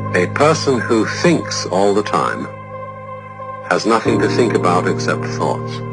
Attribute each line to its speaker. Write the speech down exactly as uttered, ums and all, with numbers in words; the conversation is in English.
Speaker 1: A person who thinks all the time has nothing to think about except thoughts.